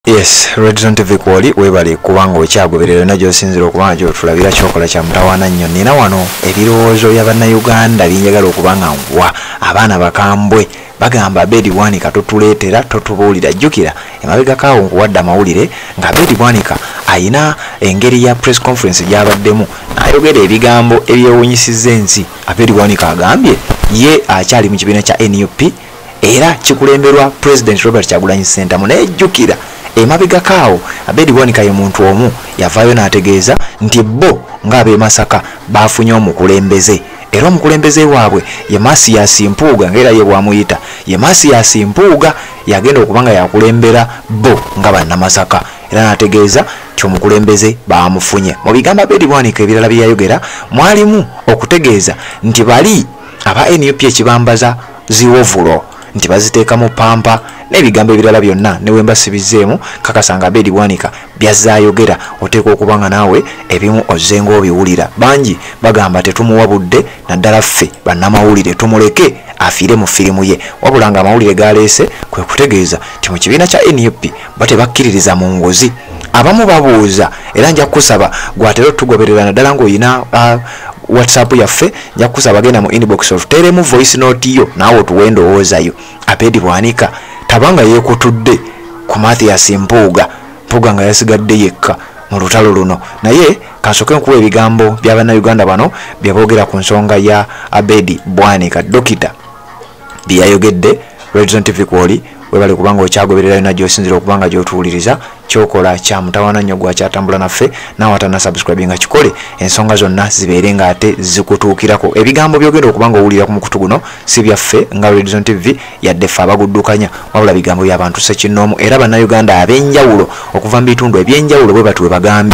Yes, Redzone TV kwoli webali kubanga okyagoberera najjo sinzira okubanga gyo tulabira kyokola kya mutawaana nnyo nina wano ebirowoozo y'abannayuganda binjagala okubanga nwa abaana bakambwe bagamba Abedi Bwanika totuleetera totubuulira jjukira emabega kaawo nkuwadde amawulire nga Abedi Bwanika ayina engeri ya press conference gy'abaddemu n'ayogera ebigambo ebyewuunyisizza ensi. Abedi Bwanika agambye ye akyali mu kibiina kya NUP era kikulemberwa President Robert Kyagulanyi Ssentamu n'ejjukira emabega kaawo Abedi Bwanika ye muntu omu yavaayo n'ategeeza nti bo ng'ab'e Masaka baafunye omukulembeze era omukulembeze waabwe ye Masias Mpuuga ng'era ye bwamuyita ye Masias Mpuuga yagenda okubanga yakulembera bo nga bannamasaka era n'ategeeza nti omukulembeze baamufunye. Mu bigambo Abedi Bwanika ebirala bye yayogera mwalimu okutegeeza nti bali aba NUP ekibambaza ziwovulo nti baziteeka mu pampa n'ebigambo ebirala byonna ne wemba sibizeemu kakasanga Abedi Bwanika byazaayogera oteeka okubanga naawe ebimu ozzenga obiwulira. Bangi bagamba tetumuwa budde naddala ffe bannamawulire tumuleke afiire mu firimu ye wabula nga amawulire galeese kwe kutegeeza nti mu kibiina kya NUP batebakkiririza mu ngozi. Abamu babuuza era nja kusaba gwatera otugoberera naddala ng'oyina WhatsApp yaffe nja kusaba genda mu inbox otuteeremu voice note yo naawe otuwe endowoozayo. Abedi Bwanika tabanga yeekutudde ku Masias Mpuuga nga yasigadde yekka mu lutalo luno naye kansooke nkuwa ebigambo by'abannayuganda bano bye boogera ku nsonga ya Abedi Bwanika Dokita bye yayogedde. Redzone TV kwoli webali kubanga okyagobererayo najjo osinzira okubanga gy'otuwuliriza kyokola kya mutawaana nnyo gwakyatambula naffe naawe atana subscribe nga kikole ensonga zonna zibeere nga ate zikutuukirako. Ebigambo byogenda okubanga owulira ku mukutu guno si byaffe nga Redzone TV yadde ffe abaguddukanya wabula bigambo by'abantu ssekinnoomu era bannayuganda ab'enjawulo okuva mu bitundu eby'enjawulo bwe batuwe bagambye.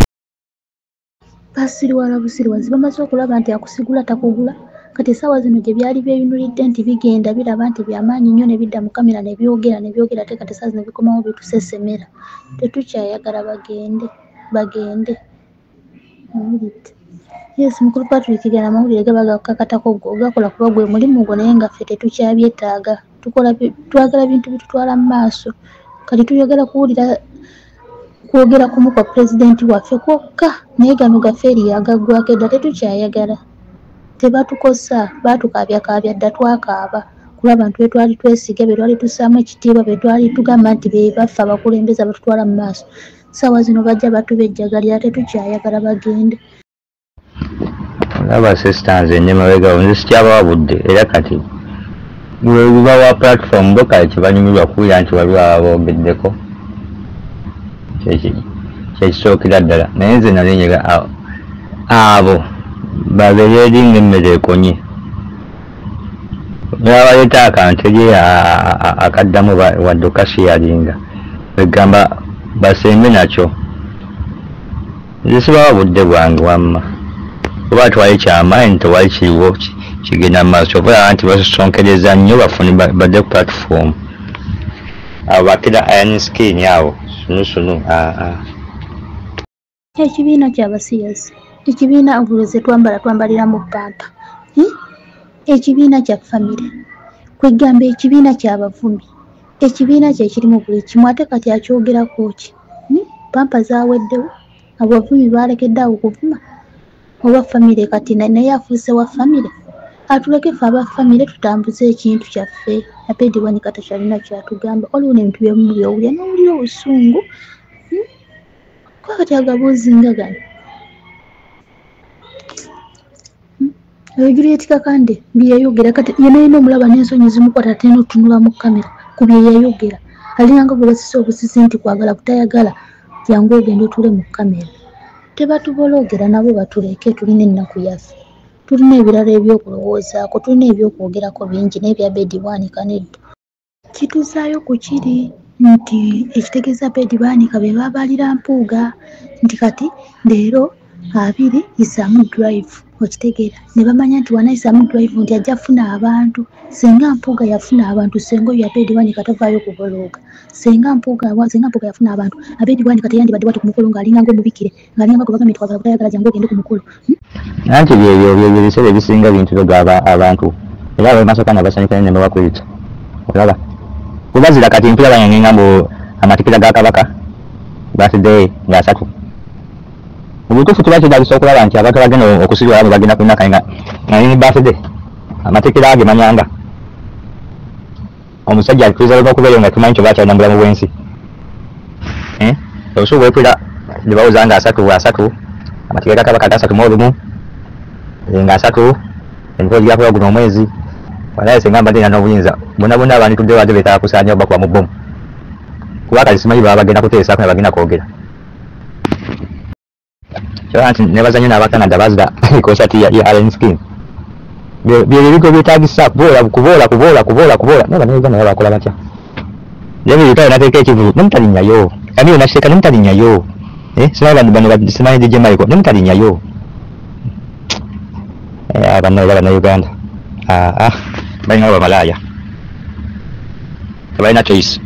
Basiriwala busiriwazi bamaze okulaba nti akusigula takugula kati essaawa zino gye byali byeyunulidde nti bigenda biraba nti byamaanyi nnyo ne bidda mu kamera ne byogera ate kati essaawa zino bikomawo bitusesemera. Tetukyayagala bagende mawulidde. Yes, mukulu Patrick gana amawulire gaba gakakatako gakola kuba gwe mulimu gwo naye nga ffe tetukyabyetaaga twagala bintu bitutwala mu maaso kati tuyagala kwogera kumu kwa pulezidenti waffe kwokka naye gano gaffe eri yagaggwako edda tetukyayagala. Tebatukosa batukabyakabya dda twakaaba kuba abantu be twali twesiga be twali tussaamu ekitiibwa be twali tugamba nti be baffe abakulembeze abatutwala mu maaso ssaawa zino bajja batubejjagalira tetukyayagala bagende. Olaba sisters ennyemabega nze sikyabawa budde era kati bawa platform bo kale kyebanyumirwa kuwulira nti waliwo ababoogeddeko kyekisookera ddala naye nze nali njega abo babeere eri ng'emmere ekonye nabaleeta akantu eri akaddamu wadde okasiyalinga egamba basembe nakyo nze sibawa budde bwange wamma oba twali kyamaanyi tewali kiriwo kigenda mu maaso okulaba nti basosonkereza nnyo bafune badde ku platform abo bakira iron skin abo sunusunu Ekibiina ky'abasiyazi ekibiina obuleze twambalira mu pampa ekibiina kya famire kwegamba ekibiina ky'abavumi ekibiina kye kirimu buli kimu ate kati akyogerako ki pampa zaaweddewo abavumi baalekedde awo okuvuma oba famire kati naye afuuse wa famire atuleke ffe aba famire tutambuze ekintu kyaffe. Abedi Bwanika takyalina kyatugamba waliwo n'ebintu byebimu byowulira n'owulira obusungu kwakati agabuuzinga gano Juliet Kakande bye yayogera kati yenayina omulaba n'ensonyi zimukwata ate n'otunula mu kamera ku bye yayogera alinganga bwe basise obusisi nti kwagala kutayagala jangu ogenda otule mu kamera. Tebatubologera nabo batuleke tulina ennaku yaffe tulina ebirala ebyokulowoozaako tulina ebyokwogerako bingi n'ebya Abedi Bwanika nedda kituzaayo ku kiri nti ekitegeeza Abedi Bwanika be babalira Mpuuga nti kati leero 2 Isamu Drive okitegeera ne bamanya nti wana Isamu Drive nti ajja funa abantu senga Mpuuga yafuna abantu senga oyo Abedi Bwanika tavaayo kubologa senga Mpuuga yafuna abantu Abedi Bwanika teyandibadde bwati ku mukolo ng'alinganga omubikire ng'alinganga gwe bagambye twagala kutayagala jangu ogende ku mukolo nanti byebyo biseera ebisinga bintu byogaba abantu era abamasaka nabasanyukanye ne babakwita olaba kubazira kati mpira banyangenga mbu amatikira ga Kabaka birthday nga 3 obutuufu tubakidabisa okulaba nti abantu bagenda okusilwa abo bagenda kunaka nga ni birthday amatekera agemanyanga omusajja alituza n'okubeera nga tumanyi kyoba kyalina mulamu bw'ensi olusuku bwekwira ne bawuza nga 3 amatekera gakaba 31 nga 3 emikolo gyakola guno omwezi walaye singa mbadde nga n'obuyinza bonna abantu tudde baze beetala kusaanya oba kuba mu bbomu kuba kati simanyi baba bagenda kuteesaako ne bagenda kwogera kyora nti ne bazannyo n'abakanada bazira konsati ya Allen Skin byebigo byetaagisa kuboola naye bannayuganda nabo bakola batya yebiyitayo nateeka ekivuvu nemutalinnyayo amiyo nakiteeka nemutalinnyayo simanyi DJ Michael nemutalinnyayo bannayuganda balina bamalaaya tebalina choice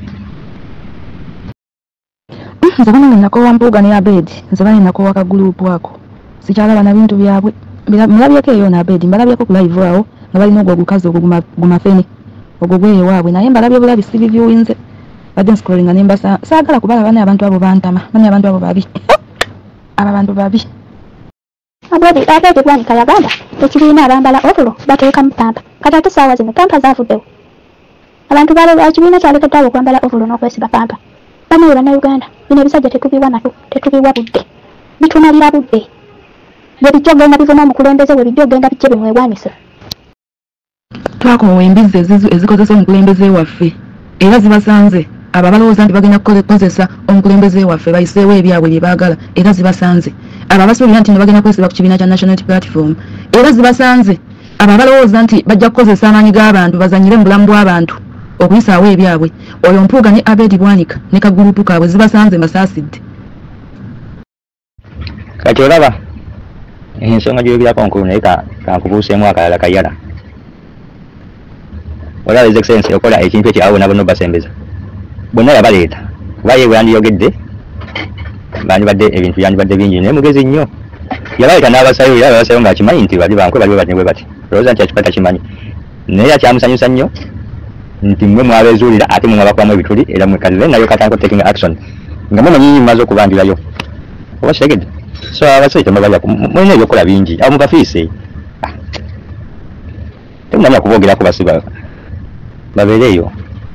nze bano nakowa mpuuga ne Abedi nze bali nakowa ka group ako sikyalaba na bintu byabwe mulabyeko eyo na Abedi mbalabyeko ku live awo nga balina ogwo ogukazi ogwo gumafeni ogwo gweyo waabwe naye mbalabye bulabi si bivyuwinze badde scrollinga ne mbasa saagala kubala bane abantu abo bantama bane abantu abo babi abantu babi Abedi bwanika yagamba ekibiina abambala ovulo bateeka mu pampa kati ate saawa zino pampa zaavuddewo abantu ekibiina kyalekeddwa abo okwambala ovulo n'okwesiba pampa banaye bannayuganda bino ebisajja tetubiwa budde bitumalira budde bwe bijja ogenda bivuma omukulembeze bwe bijja ogenda bijje bimwebwanise twakowa embizi ezikozesa omukulembeze waffe era zibasanze abo abalowooza nti bagenda kukozesa omukulembeze waffe bayiseewo ebyabwe bye baagala era zibasanze abo abasuubira nti bagenda kwesiba ku kibiina kya National Platform era zibasanze abo abalowooza nti bajja kukozesa amaanyi g'abantu bazanyire mu bulamu bw'abantu okuyisaawo ebyabwe oyo mpuuga ne Abedi Bwanika ne kagurupu kaabwe zibasanze mbasaasidde kati olaba ensonga gy'oyogerako nkulu naye kankubuuseemu akalala kayala olaba His Excellency okola ekintu ekyo abo bonna basembeza bonna yabaleeta kuba ye bwe yandiyogedde bandibadde ebintu byandibadde bingi naye mugezi nnyo yabaleeta n'abasayo era abasayo ng'akimanyi nti bali bankwe bali bwe bati olowooza nti akikwata kimanyi naye akyamusanyusa nnyo nti mmwe mwabeezuulira ate mmwe mwabakubamu ebituli era mwekalize nayo katandika taking action nga mumanyi mumaze okubandirayo oba kitegedde so abasayi temabalyaku mulina ebyokukola bingi abo mubafiise temunanya kuboogerako basiba babeereeyo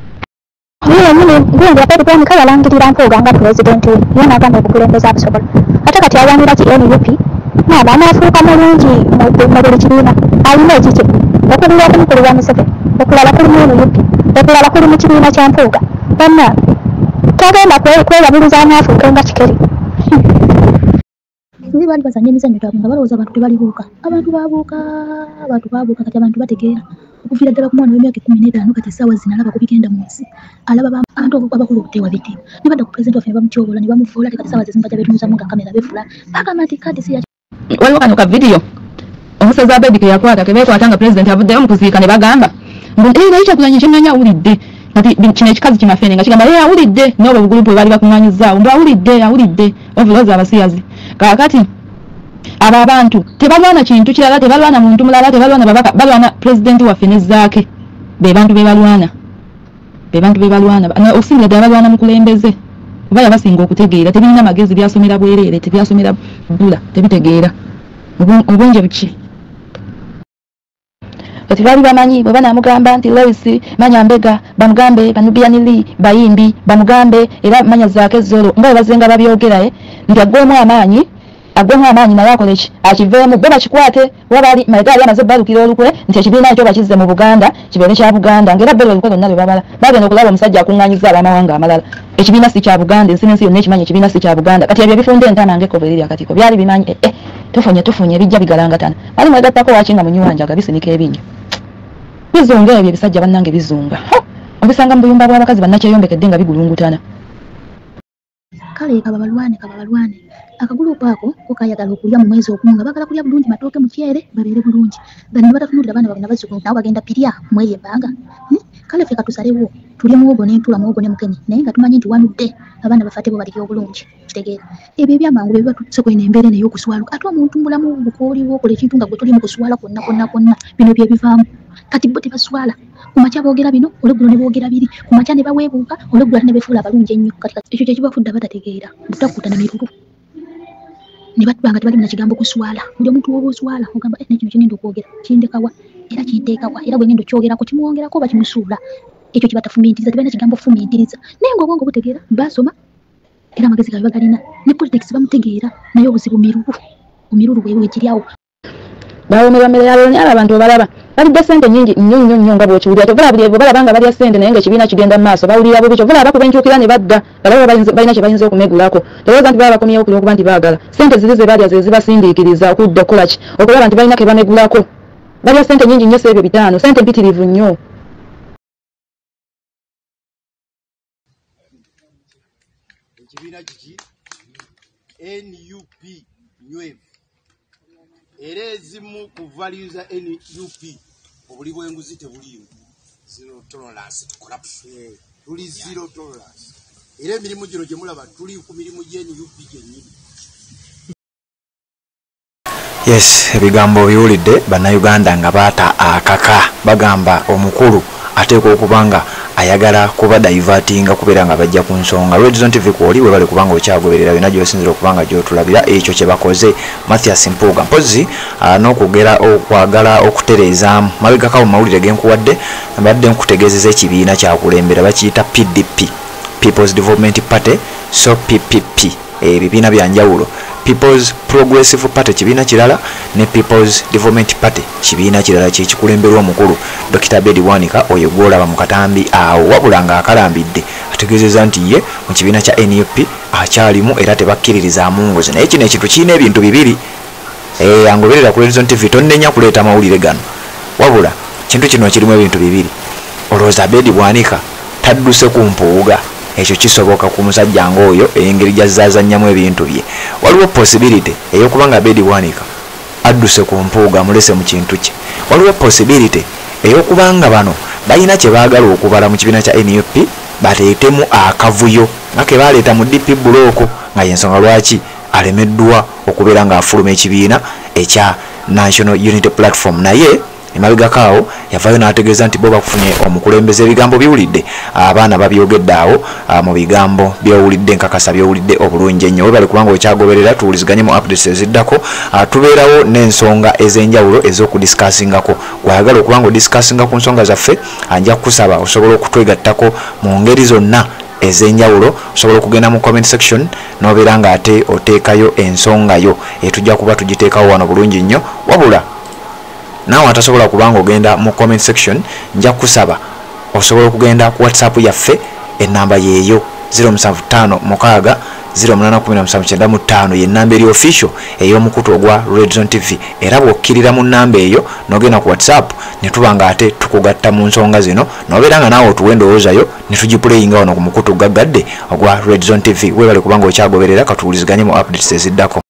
ngenda Abedi Bwanika yalangirira mpuuga nga pulezidenti we ye n'agamba obukulembeze abusobola ate kati alwanira ki NUP naaba anaafuuka mulungi mu buli kibiina alina ekike okugula okumukulu wa Museveni okulala kuli mu NUP okulala kuli mu kibiina kya mpuuga bonna tagenda kweyabuluza anaafuuke nga kikeri ndi bali bazanya emizannyo gyabwe nga balowooza abantu tebalibuuka abantu baabuuka kati abantu bategeera okuviira ddala ku mwana w'emyaka 15 kati essaawa zino alaba ku bigenda mu nsi alaba abantu abakulu okuteewa bitiibwa ne badda ku pulezidenti waffe ne bamutyoboola ne bamufuula te kati essaawa zino bajja beetunuzamu nga kamera beefula bagamba nti kadi si waliwo kano ka vidiyo omusezi Abedi ke yakwata kebeekwata nga pulezidenti avuddeyo mu kuziika ne bagamba naye kyakulanya kyemanya awulidde kati kino ekikazi kimafene nga kigamba ye awulidde n'obwo obugulupu bwe baali bakuŋŋaanyizaawo mbu awulidde ovulooza abasiyazi kaakati abo abantu tebalwana kintu kirala tebalwana muntu mulala tebalwana babaka balwana pulezidenti waffe nezzaake be bantu be balwana osinga ddala balwana mukulembeze oba yabasinga okutegeera tebirina magezi byasomera bwereere tebyasomera bbula tebitegeera obwenje buki kati baali bamanyi bwe banamugamba nti Lois Manyambega bamugambe Banubian Lee bayimbi bamugambe era manya zaake zolo nga bazenga babyogera nti agwemu amaanyi naye akole ki akiveemu bo bakikwate wabali mayigali amaze balukira olukwe nti ekibiina ekyo bakizze mu Buganda kibeere kya Buganda ngera bero olukwe lwonna lwe babala bagenda okulaba omusajja akuŋŋaanyiza abamawanga amalala ekibiina si kya Buganda ensi n'ensi yonna ekimanyi ekibiina si kya Buganda kati ebyo bifunda entama ng'ekkovo eriri akatiko byali bimanyi tufunye bijja bigalangatana bali mwegattako wakinga munywanjaga bisinika ebinyo bizunga ebyo ebisajja bannange bizunga obisanga mu buyumba bw'abakazi bannakyeyombekedde nga bigulungutana kale kaba balwane akagulupu ako kokayagala okulya mu mwezi ogumu nga bagala kulya bulungi matooke mukyere babeere bulungi bano batatunulira abaana babwe nabazzukulu nabo bagenda pirya mweri ebbanga kale ffe katusalewo tulye muwogo n'entula muwogo ne mukenye naye nga tumanyi nti wanudde abaana bafate bo baliko obulungi kitegeera ebyo ebyamangu bye biba tutuse kwena embeera neyo okuswaluka ate omuntu mulamu bukooliwo okola ekintu nga gwe tuli mu kuswala kwonna bino bye bivaamu kati bo tebaswala kumakya boogera bino olweggulo ne boogera biri kumakya ne baweebuuka olweggulo ate ne befuula abalungi ennyo kati ekyo kye kibafudde abatategeera butakuta ne miruru ne batubanga tebali na kigambo kuswala buli omuntu woba oswala ogamba nekino kyengenda okwogera kindekawa era kinteekawa era bwe ngenda okyogerako kimuwongerako oba kimusuula ekyo kibatafumiitiriza tebalina kigambo fumiitiriza naye ng'obwongo butegeera basoma era amagezi gaabwe bagalina ne politics bamutegeera naye obuzibu omiruru bwe kiryawo bawumirwa mmere yabo nyala abantu obalaba balidde ssente nnyingi nnyo nga bw'okiwulira tovala buli ebyo balaba nga balya ssente naye ng'ekibiina kigenda mu maaso bawulira bubi kyovala bakubenkyukira ne badda balaba balina kye bayinza okumegulako tolowooza nti baba bakomyewo kulwokuba nti baagala ssente ziri ze balya ze zibasindiikiriza okudda okukola ki okulaba nti balina ke bamegulako balya ssente nnyingi nnyo seebyo 5 ssente mpitirivu nnyo ekibiina kiki NUP nywevu era ezimu ku values za NUP obuli bw'enguzi tebuliimu zero tolerance to corruption tuli zero tolerance era emirimu gino gye mulaba tuli ku mirimu gy'NUP gyennyini. Yes, ebigambo biwulidde bannayuganda nga baata akaka bagamba omukulu ateekwa okubanga ayagala kuba divertinga kubeera nga bajja ku nsonga Red Zone TV kwoli we bali kubanga okyagoberera bina gy'osinzira okubanga gy'otulabira ekyo kye bakoze Mathias Mpuuga mpozi n'okugera okwagala okutereezaamu mabegakawo mu mawulire genkuwadde mbadde nkutegeezeza ekibiina kyakulembera bakiyita PDP People's Development Party so PPP ebibiina byanjawulo People's Progressive Party kibiina kirala ne People's Development Party kibiina kirala kyekikulemberwa omukulu Dr. Bedi Wanika oyo gwolaba mu katambi awo wabula nga akalambidde ategeezeza nti ye mu kibiina kya NUP akyalimu era tebakkiririzaamu ngozi naye kino ekintu kirina ebintu bibiri angoberera ku Red Zone TV tonnenya kuleeta mawulire gano wabula kintu kino kirimu ebintu bibiri olowooza Bedi Wanika tadduse ku Mpuuga ekyo kisoboka ku musajja ng'oyo engeri gy'azzaazannyamu ebintu bye waliwo possibility ey'okubanga Bedi Wanika adduse ku Mpuuga amulese mu kintu kye waliwo possibility ey'okubanga bano balina kye baagala okubala mu kibiina kya NUP bateetemu akavuyo nga ke baleeta mu DP buloko nga yensonga lwaki alemeddwa okubeera ng'afuluma ekibiina ekya National Unity Platform naye emabegakaawo yavaayo n'ategeeza nti bo bakufunye omukulembeze ebigambo biwulidde abaana babyogedde awo mu bigambo byowulidde nkakasa byowulidde obulungi ennyo we bali kubanga okyagoberera tuwuliziganye mu updates eziddako tubeerawo n'ensonga ez'enjawulo ez'okudiscussingako gwayagala okubanga odiscussinga ku nsonga zaffe anja kukusaba osobola okutwegattako mu ngeri zonna ez'enjawulo osobola okugenda mu comment section n'obeera ng'ate oteekayo ensonga yo etujja kuba tugiteekawo wano bulungi nnyo wabula nawe atasobola kubanga ogenda mu comment section nja kusaba osobola okugenda ku WhatsApp yaffe ennamba yeeyo 075 081795 y'ennamba eri official ey'omukutu ogwa Red Zone TV era bw'okkirira mu nnamba eyo n'ogenda ku WhatsApp ne tuba nga ate tukugatta mu nsonga zino n'obeera nga naawe otuwe endowoozayo ne tugipuleyinga wano ku mukutu gaggadde ogwa Red Zone TV weebale kubanga okyagoberera katuwuliziganye mu updates eziddako.